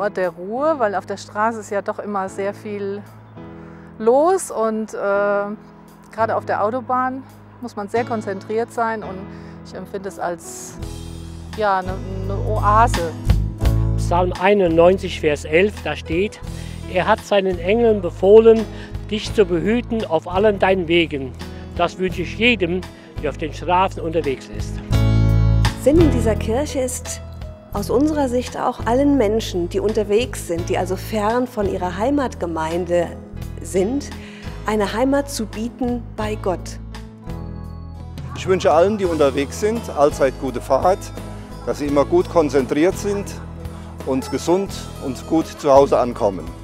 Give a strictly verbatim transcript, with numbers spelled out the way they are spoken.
Ort der Ruhe, weil auf der Straße ist ja doch immer sehr viel los und äh, gerade auf der Autobahn muss man sehr konzentriert sein und ich empfinde es als ja, eine, eine Oase. Psalm einundneunzig, Vers elf, da steht: Er hat seinen Engeln befohlen, dich zu behüten auf allen deinen Wegen. Das wünsche ich jedem, der auf den Straßen unterwegs ist. Sinn in dieser Kirche ist aus unserer Sicht auch allen Menschen, die unterwegs sind, die also fern von ihrer Heimatgemeinde sind, eine Heimat zu bieten bei Gott. Ich wünsche allen, die unterwegs sind, allzeit gute Fahrt, dass sie immer gut konzentriert sind und gesund und gut zu Hause ankommen.